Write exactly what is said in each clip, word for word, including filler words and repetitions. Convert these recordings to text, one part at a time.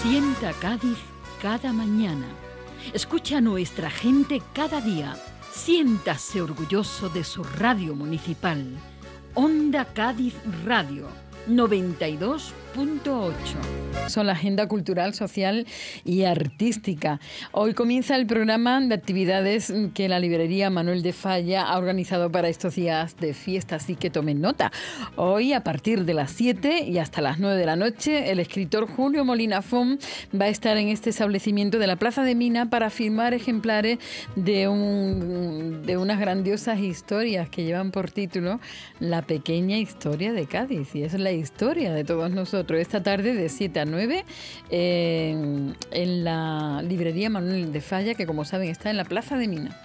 Sienta Cádiz cada mañana. Escucha a nuestra gente cada día. Siéntase orgulloso de su radio municipal. Onda Cádiz Radio noventa y dos punto ocho. Son la agenda cultural, social y artística. Hoy comienza el programa de actividades que la librería Manuel de Falla ha organizado para estos días de fiesta, así que tomen nota. Hoy, a partir de las siete y hasta las nueve de la noche, el escritor Julio Molina Font va a estar en este establecimiento de la Plaza de Mina para firmar ejemplares de, un, de unas grandiosas historias que llevan por título La pequeña historia de Cádiz, y es la historia de todos nosotros. Esta tarde de siete a nueve eh, en la librería Manuel de Falla, que como saben está en la Plaza de Mina.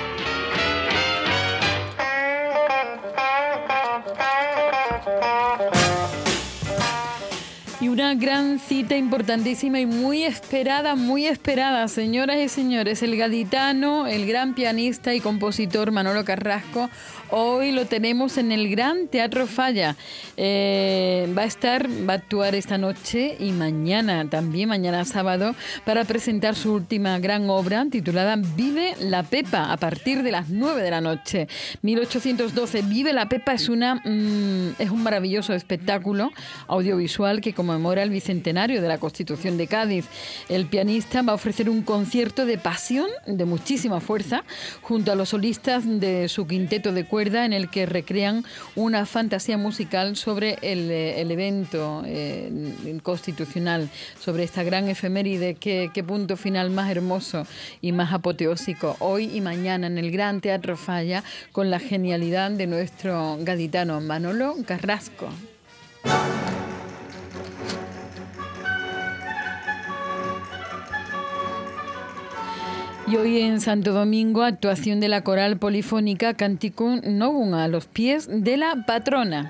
Y una gran cita importantísima y muy esperada, muy esperada, señoras y señores, el gaditano, el gran pianista y compositor Manolo Carrasco. Hoy lo tenemos en el Gran Teatro Falla. Eh, va a estar, va a actuar esta noche y mañana, también mañana sábado, para presentar su última gran obra titulada Vive la Pepa, a partir de las nueve de la noche. mil ochocientos doce, Vive la Pepa es, una, mmm, es un maravilloso espectáculo audiovisual que conmemora el bicentenario de la Constitución de Cádiz. El pianista va a ofrecer un concierto de pasión, de muchísima fuerza, junto a los solistas de su quinteto de cuerda, en el que recrean una fantasía musical sobre el, el evento eh, constitucional, sobre esta gran efeméride. Qué, qué punto final más hermoso y más apoteósico hoy y mañana en el Gran Teatro Falla, con la genialidad de nuestro gaditano Manolo Carrasco. Y hoy en Santo Domingo, actuación de la coral polifónica Canticum Novum, a los pies de la patrona.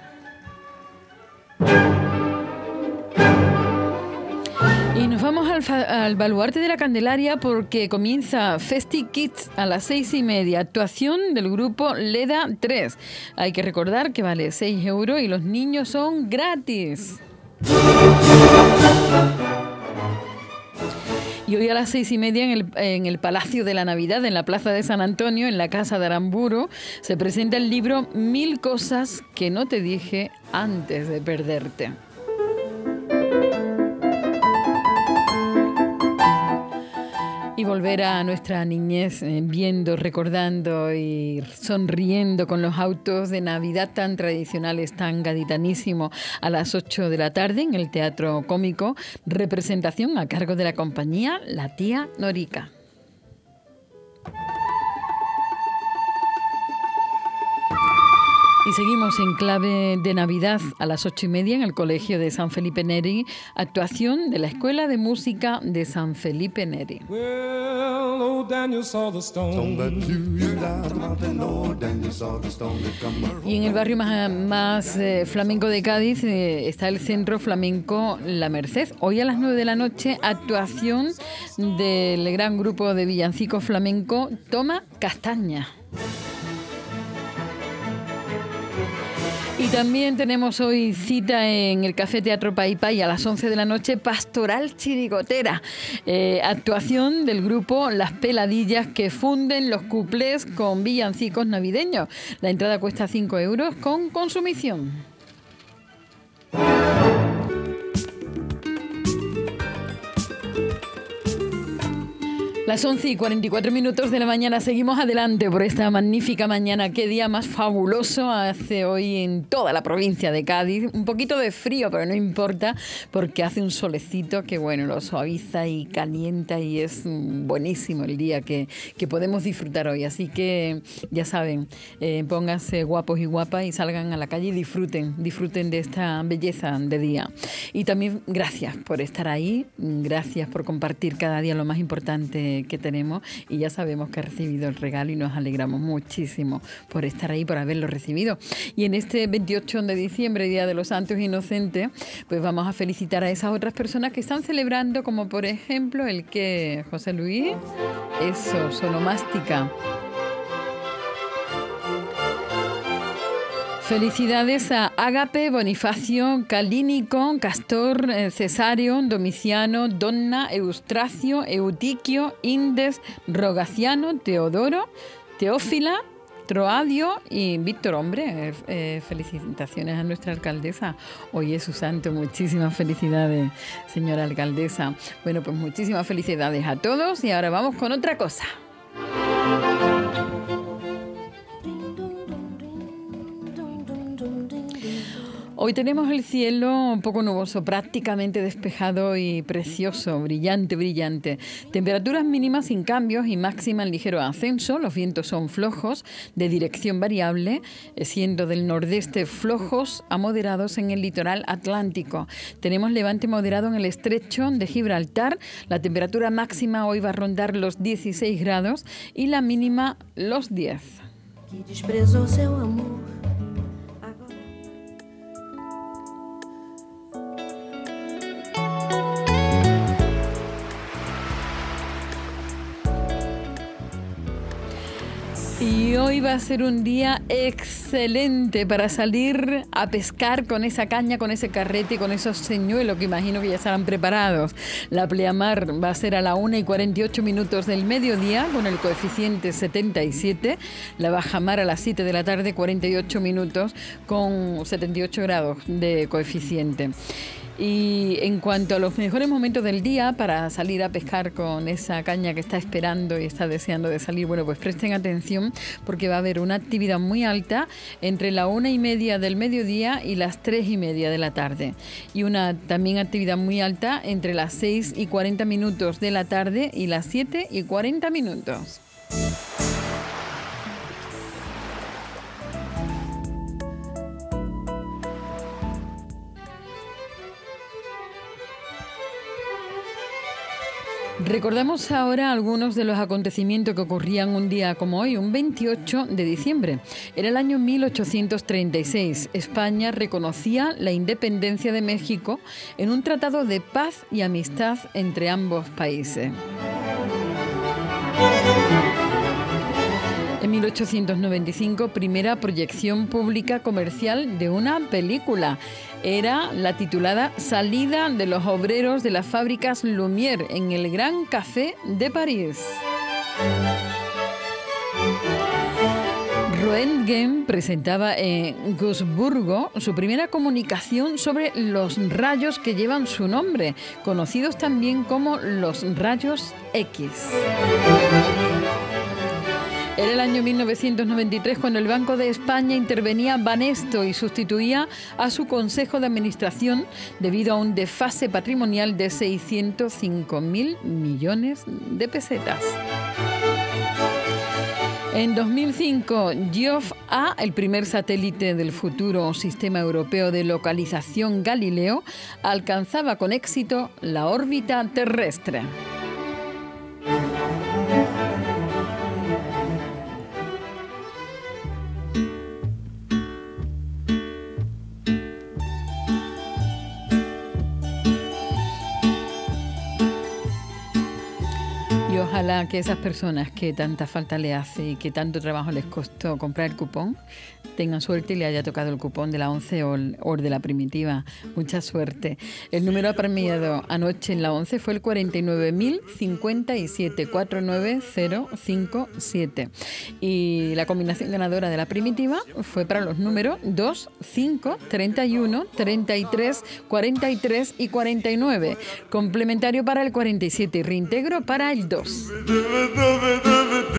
Y nos vamos al, al baluarte de la Candelaria, porque comienza Festi Kids a las seis y media, actuación del grupo Leda tres. Hay que recordar que vale seis euros y los niños son gratis. Y hoy a las seis y media en el, en el Palacio de la Navidad, en la Plaza de San Antonio, en la Casa de Aramburu, se presenta el libro Mil cosas que no te dije antes de perderte. Y volver a nuestra niñez eh, viendo, recordando y sonriendo con los autos de Navidad tan tradicionales, tan gaditanísimos, a las ocho de la tarde en el Teatro Cómico, representación a cargo de la compañía La Tía Norica. Y seguimos en clave de Navidad a las ocho y media en el Colegio de San Felipe Neri, actuación de la Escuela de Música de San Felipe Neri. Y en el barrio más, más eh, flamenco de Cádiz eh, está el Centro Flamenco La Merced. Hoy a las nueve de la noche, actuación del gran grupo de villancicos flamenco Toma Castaña. Y también tenemos hoy cita en el Café Teatro Pai Pai a las once de la noche, Pastoral Chirigotera, eh, actuación del grupo Las Peladillas, que funden los cuplés con villancicos navideños. La entrada cuesta cinco euros con consumición. Las once y cuarenta y cuatro minutos de la mañana, seguimos adelante por esta magnífica mañana. Qué día más fabuloso hace hoy en toda la provincia de Cádiz. Un poquito de frío, pero no importa, porque hace un solecito que, bueno, lo suaviza y calienta, y es buenísimo el día que, que podemos disfrutar hoy. Así que, ya saben, eh, pónganse guapos y guapas y salgan a la calle y disfruten, disfruten de esta belleza de día. Y también gracias por estar ahí, gracias por compartir cada día lo más importante que tenemos, y ya sabemos que ha recibido el regalo y nos alegramos muchísimo por estar ahí, por haberlo recibido. Y en este veintiocho de diciembre, Día de los Santos Inocentes, pues vamos a felicitar a esas otras personas que están celebrando, como por ejemplo el que, José Luis, eso, sonomástica. Felicidades a Ágape, Bonifacio, Calínico, Castor, eh, Cesario, Domiciano, Donna, Eustracio, Eutiquio, Indes, Rogaciano, Teodoro, Teófila, Troadio y Víctor. Hombre, eh, eh, felicitaciones a nuestra alcaldesa. Hoy es su santo. Muchísimas felicidades, señora alcaldesa. Bueno, pues muchísimas felicidades a todos y ahora vamos con otra cosa. Hoy tenemos el cielo un poco nuboso, prácticamente despejado y precioso, brillante, brillante. Temperaturas mínimas sin cambios y máxima en ligero ascenso. Los vientos son flojos, de dirección variable, siendo del nordeste flojos a moderados en el litoral atlántico. Tenemos levante moderado en el estrecho de Gibraltar. La temperatura máxima hoy va a rondar los dieciséis grados y la mínima los diez. Y hoy va a ser un día excelente para salir a pescar con esa caña, con ese carrete y con esos señuelos que imagino que ya estarán preparados. La pleamar va a ser a la una y cuarenta y ocho minutos del mediodía con el coeficiente setenta y siete. La bajamar a las siete de la tarde, cuarenta y ocho minutos con setenta y ocho grados de coeficiente. Y en cuanto a los mejores momentos del día para salir a pescar con esa caña que está esperando y está deseando de salir, bueno, pues presten atención porque va a haber una actividad muy alta entre la una y media del mediodía y las tres y media de la tarde. Y una también actividad muy alta entre las seis y cuarenta minutos de la tarde y las siete y cuarenta minutos. Recordamos ahora algunos de los acontecimientos que ocurrían un día como hoy, un veintiocho de diciembre. Era el año mil ochocientos treinta y seis. España reconocía la independencia de México en un tratado de paz y amistad entre ambos países. En mil ochocientos noventa y cinco, primera proyección pública comercial de una película. Era la titulada Salida de los obreros de las fábricas Lumière en el Gran Café de París. Röntgen presentaba en Würzburgo su primera comunicación sobre los rayos que llevan su nombre, conocidos también como los rayos X. Era el año mil novecientos noventa y tres cuando el Banco de España intervenía Banesto y sustituía a su Consejo de Administración debido a un desfase patrimonial de seiscientos cinco mil millones de pesetas. En dos mil cinco, Giove-A, el primer satélite del futuro Sistema Europeo de Localización Galileo, alcanzaba con éxito la órbita terrestre. Ojalá que esas personas que tanta falta le hace y que tanto trabajo les costó comprar el cupón, tengan suerte y le haya tocado el cupón de la once o, el, o de la primitiva. Mucha suerte. El número apremiado anoche en la once fue el cuarenta y nueve mil cincuenta y siete, cuarenta y nueve mil cincuenta y siete. Y la combinación ganadora de la primitiva fue para los números dos, cinco, treinta y uno, treinta y tres, cuarenta y tres y cuarenta y nueve. Complementario para el cuarenta y siete y reintegro para el dos.